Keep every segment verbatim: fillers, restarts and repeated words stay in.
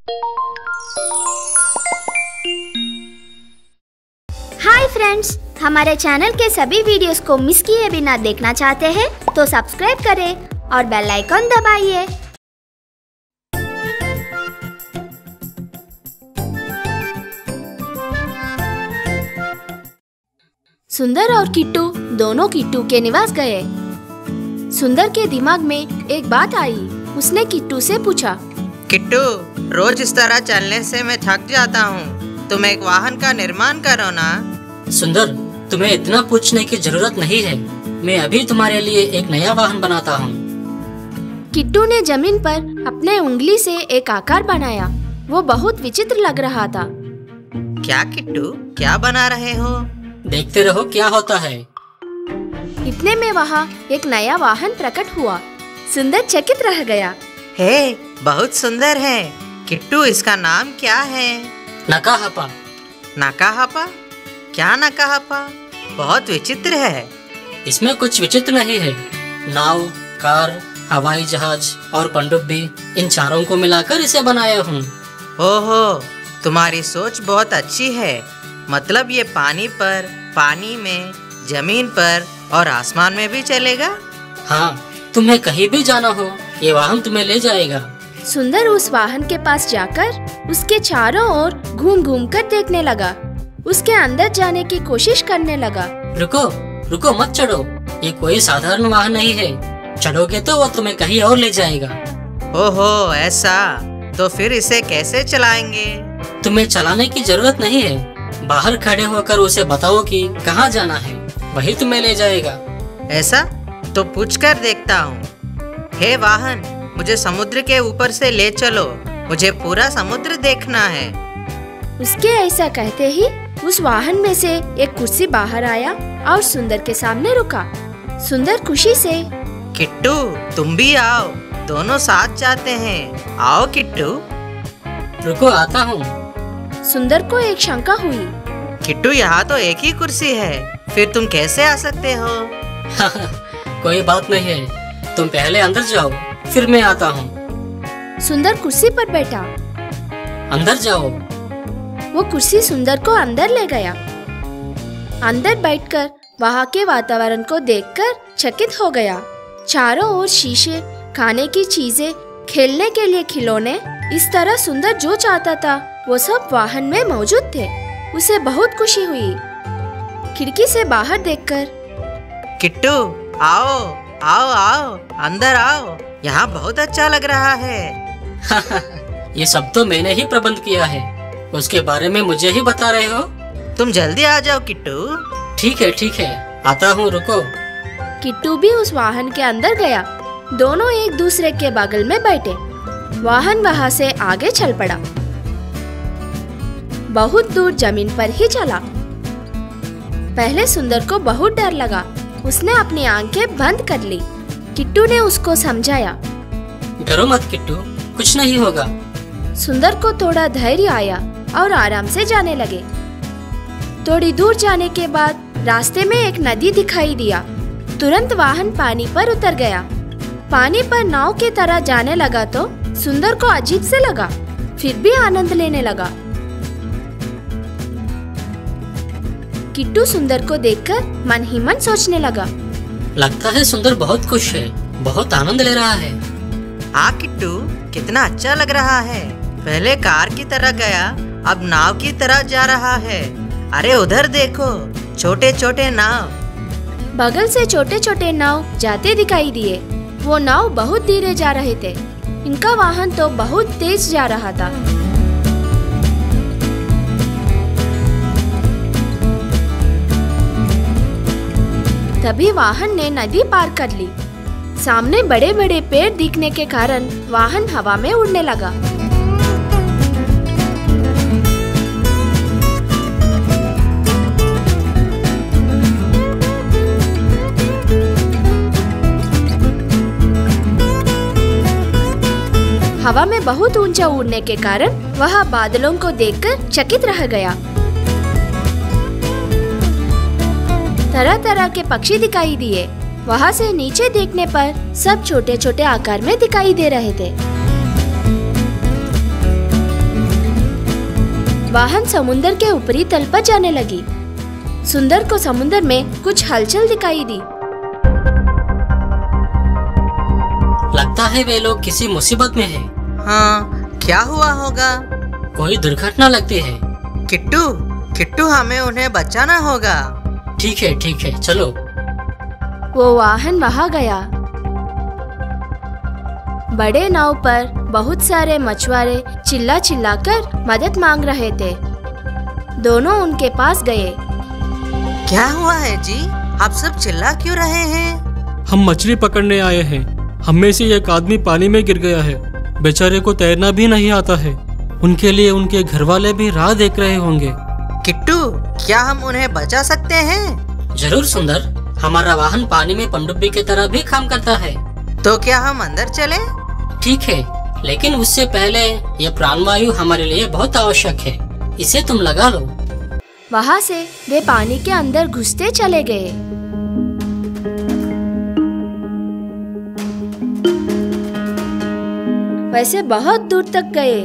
Hi friends, हमारे channel के सभी वीडियोस को मिस किए बिना देखना चाहते हैं तो सब्सक्राइब करें और बेल आइकन दबाइए। सुंदर और किट्टू दोनों किट्टू के निवास गए। सुंदर के दिमाग में एक बात आई। उसने किट्टू से पूछा, किट्टू, रोज इस तरह चलने से मैं थक जाता हूँ। तुम एक वाहन का निर्माण करो ना। सुंदर, तुम्हें इतना पूछने की जरूरत नहीं है। मैं अभी तुम्हारे लिए एक नया वाहन बनाता हूँ। किट्टू ने जमीन पर अपने उंगली से एक आकार बनाया। वो बहुत विचित्र लग रहा था। क्या किट्टू, क्या बना रहे हो? देखते रहो क्या होता है। इतने में वहाँ एक नया वाहन प्रकट हुआ। सुंदर चकित रह गया। हे, बहुत सुंदर है। किट्टू, इसका नाम क्या है? नकाहपा। नकाहपा? क्या नकाहपा? बहुत विचित्र है। इसमें कुछ विचित्र नहीं है। नाव, कार, हवाई जहाज और पनडुब्बी, इन चारों को मिलाकर इसे बनाया हूँ। ओहो, तुम्हारी सोच बहुत अच्छी है। मतलब ये पानी पर, पानी में, जमीन पर और आसमान में भी चलेगा? हाँ, तुम्हें कहीं भी जाना हो, ये वाहन तुम्हें ले जाएगा। सुंदर उस वाहन के पास जाकर उसके चारों ओर घूम घूम कर देखने लगा। उसके अंदर जाने की कोशिश करने लगा। रुको, रुको, मत चढ़ो। ये कोई साधारण वाहन नहीं है। चढ़ोगे तो वो तुम्हें कहीं और ले जाएगा। ओहो, ऐसा? तो फिर इसे कैसे चलाएंगे? तुम्हें चलाने की जरूरत नहीं है। बाहर खड़े होकर उसे बताओ कि कहाँ जाना है, वही तुम्हें ले जाएगा। ऐसा? तो पूछ कर देखता हूँ। हे वाहन, मुझे समुद्र के ऊपर से ले चलो। मुझे पूरा समुद्र देखना है। उसके ऐसा कहते ही उस वाहन में से एक कुर्सी बाहर आया और सुंदर के सामने रुका। सुंदर खुशी से, किट्टू, तुम भी आओ, दोनों साथ जाते हैं। आओ किट्टू। रुको, आता हूँ। सुंदर को एक शंका हुई। किट्टू, यहाँ तो एक ही कुर्सी है, फिर तुम कैसे आ सकते हो? कोई बात नहीं है, तुम पहले अंदर जाओ, फिर मैं आता हूँ। सुंदर कुर्सी पर बैठा। अंदर जाओ। वो कुर्सी सुंदर को अंदर ले गया। अंदर बैठकर वहाँ के वातावरण को देखकर चकित हो गया। चारों ओर शीशे, खाने की चीजें, खेलने के लिए खिलौने, इस तरह सुंदर जो चाहता था वो सब वाहन में मौजूद थे। उसे बहुत खुशी हुई। खिड़की से बाहर देखकर, किट्टू, आओ आओ आओ, अंदर आओ, यहाँ बहुत अच्छा लग रहा है। ये सब तो मैंने ही प्रबंध किया है। उसके बारे में मुझे ही बता रहे हो? तुम जल्दी आ जाओ किट्टू। ठीक है, ठीक है, आता हूँ, रुको। किट्टू भी उस वाहन के अंदर गया। दोनों एक दूसरे के बगल में बैठे। वाहन वहाँ से आगे चल पड़ा। बहुत दूर जमीन पर ही चला। पहले सुंदर को बहुत डर लगा। उसने अपनी आंखें बंद कर ली। किट्टू ने उसको समझाया, डरो मत किट्टू, कुछ नहीं होगा। सुंदर को थोड़ा धैर्य आया और आराम से जाने लगे। थोड़ी दूर जाने के बाद रास्ते में एक नदी दिखाई दिया। तुरंत वाहन पानी पर उतर गया। पानी पर नाव की तरह जाने लगा तो सुंदर को अजीब से लगा, फिर भी आनंद लेने लगा। किट्टू सुंदर को देखकर मन ही मन सोचने लगा। लगता है सुंदर बहुत खुश है, बहुत आनंद ले रहा है। हाँ किट्टू, कितना अच्छा लग रहा है। पहले कार की तरह गया, अब नाव की तरह जा रहा है। अरे उधर देखो, छोटे छोटे नाव। बगल से छोटे छोटे नाव जाते दिखाई दिए। वो नाव बहुत धीरे जा रहे थे। इनका वाहन तो बहुत तेज जा रहा था। तभी वाहन ने नदी पार कर ली। सामने बड़े बड़े पेड़ दिखने के कारण वाहन हवा में उड़ने लगा। हवा में बहुत ऊंचा उड़ने के कारण वह बादलों को देखकर चकित रह गया। तरह तरह के पक्षी दिखाई दिए। वहाँ से नीचे देखने पर सब छोटे छोटे आकार में दिखाई दे रहे थे। वाहन समुद्र के ऊपरी तल पर जाने लगी। सुंदर को समुद्र में कुछ हलचल दिखाई दी। लगता है वे लोग किसी मुसीबत में हैं। हाँ, क्या हुआ होगा? कोई दुर्घटना लगती है। किट्टू, किट्टू हमें उन्हें बचाना होगा। ठीक है ठीक है, चलो। वो वाहन वहां गया। बड़े नाव पर बहुत सारे मछुआरे चिल्ला चिल्लाकर मदद मांग रहे थे। दोनों उनके पास गए। क्या हुआ है जी? आप सब चिल्ला क्यों रहे हैं? हम मछली पकड़ने आए हैं। हम में से एक आदमी पानी में गिर गया है। बेचारे को तैरना भी नहीं आता है। उनके लिए उनके घर वाले भी राह देख रहे होंगे। किट्टू, क्या हम उन्हें बचा सकते हैं? जरूर सुंदर, हमारा वाहन पानी में पनडुब्बी की तरह भी काम करता है। तो क्या हम अंदर चलें? ठीक है, लेकिन उससे पहले ये प्राणवायु हमारे लिए बहुत आवश्यक है। इसे तुम लगा लो। वहाँ से वे पानी के अंदर घुसते चले गए। वैसे बहुत दूर तक गए।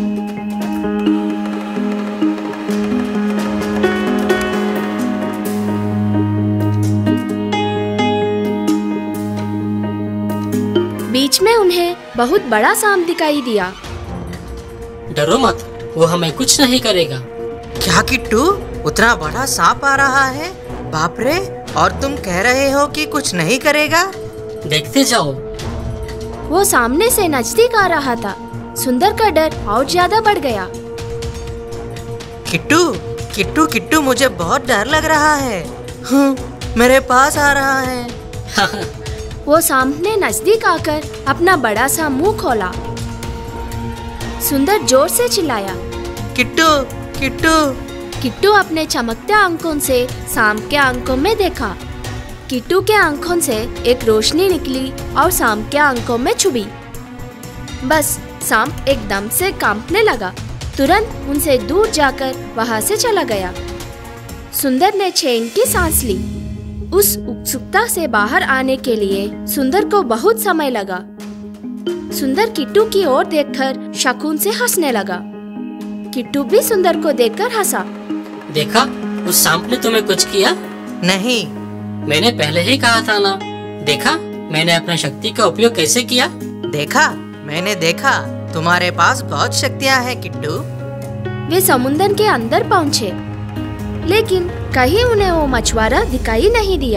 बीच में उन्हें बहुत बड़ा सांप दिखाई दिया। डरो मत, वो हमें कुछ नहीं करेगा। क्या किट्टू, उतना बड़ा सांप आ रहा है? बाप रे! और तुम कह रहे हो कि कुछ नहीं करेगा? देखते जाओ। वो सामने से नजदीक आ रहा था। सुंदर का डर और ज्यादा बढ़ गया। किट्टू, किट्टू, किट्टू, मुझे बहुत डर लग रहा है। हम्म, मेरे पास आ रहा है। वो सामने नजदीक आकर अपना बड़ा सा मुंह खोला। सुंदर जोर से चिल्लाया, किट्टू, किट्टू। किट्टू अपने चमकते आंखों से सांप के आंखों में देखा। किट्टू के आंखों से एक रोशनी निकली और सांप के आंखों में छुपी। बस सांप एकदम से कांपने लगा। तुरंत उनसे दूर जाकर वहां से चला गया। सुंदर ने चैन की सांस ली। उस उत्सुकता से बाहर आने के लिए सुंदर को बहुत समय लगा। सुंदर किट्टू की ओर देखकर शकुन से हंसने लगा। किट्टू भी सुंदर को देखकर हंसा। देखा, उस सांप ने तुम्हें कुछ किया? नहीं। मैंने पहले ही कहा था ना। देखा, मैंने अपना शक्ति का उपयोग कैसे किया? देखा, मैंने देखा। तुम्हारे पास बहुत शक्तियाँ हैं किट्टू। वे समुद्र के अंदर पहुँचे, लेकिन कहीं उन्हें वो मछुआरा दिखाई नहीं दिया।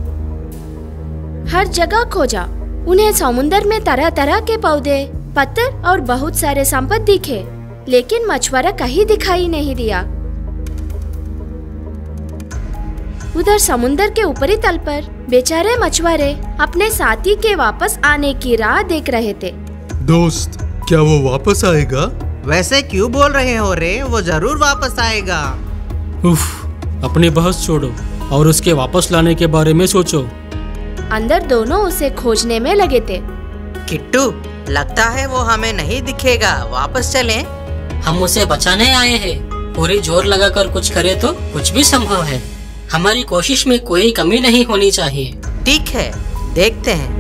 हर जगह खोजा। उन्हें समुद्र में तरह तरह के पौधे, पत्थर और बहुत सारे संपत्ति दिखे, लेकिन मछुआरा कहीं दिखाई नहीं दिया। उधर समुद्र के ऊपरी तल पर बेचारे मछुआरे अपने साथी के वापस आने की राह देख रहे थे। दोस्त, क्या वो वापस आएगा? वैसे क्यों बोल रहे हो रे? वो जरूर वापस आएगा। उफ, अपनी बहस छोड़ो और उसके वापस लाने के बारे में सोचो। अंदर दोनों उसे खोजने में लगे थे। किट्टू, लगता है वो हमें नहीं दिखेगा। वापस चलें? हम उसे बचाने आए हैं। पूरी जोर लगाकर कुछ करे तो कुछ भी संभव है। हमारी कोशिश में कोई कमी नहीं होनी चाहिए। ठीक है, देखते हैं।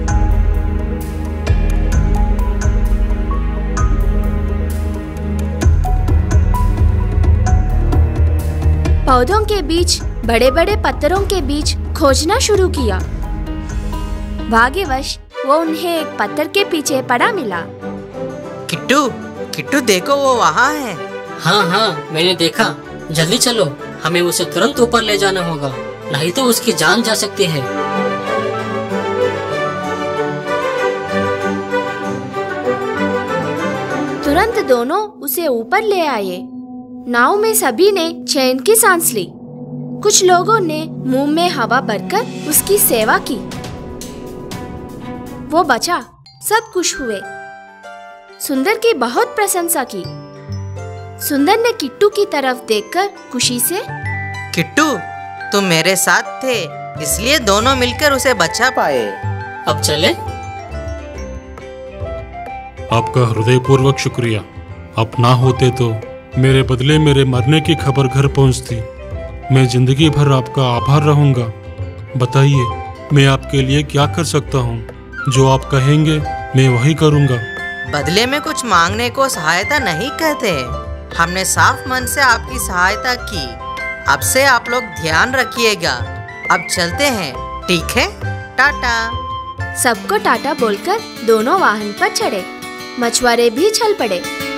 पौधों के बीच, बड़े बड़े पत्थरों के बीच खोजना शुरू किया। भाग्यवश वो उन्हें एक पत्थर के पीछे पड़ा मिला। किट्टू, किट्टू, देखो वो वहाँ है। हाँ हाँ, मैंने देखा। जल्दी चलो, हमें उसे तुरंत ऊपर ले जाना होगा, नहीं तो उसकी जान जा सकती है। तुरंत दोनों उसे ऊपर ले आए। नाव में सभी ने चैन की सांस ली। कुछ लोगों ने मुंह में हवा भरकर उसकी सेवा की। वो बचा। सब खुश हुए। सुंदर की बहुत प्रशंसा की। सुंदर ने किट्टू की तरफ देखकर खुशी से, किट्टू, तुम मेरे साथ थे, इसलिए दोनों मिलकर उसे बचा पाए। अब चले? आपका हृदयपूर्वक शुक्रिया। आप ना होते तो मेरे बदले मेरे मरने की खबर घर पहुंचती। मैं जिंदगी भर आपका आभार रहूंगा। बताइए, मैं आपके लिए क्या कर सकता हूँ? जो आप कहेंगे मैं वही करूँगा। बदले में कुछ मांगने को सहायता नहीं कहते। हमने साफ मन से आपकी सहायता की। अब से आप लोग ध्यान रखिएगा। अब चलते हैं, ठीक है? टाटा। सबको टाटा बोलकर दोनों वाहन पर चढ़े। मछुआरे भी चल पड़े।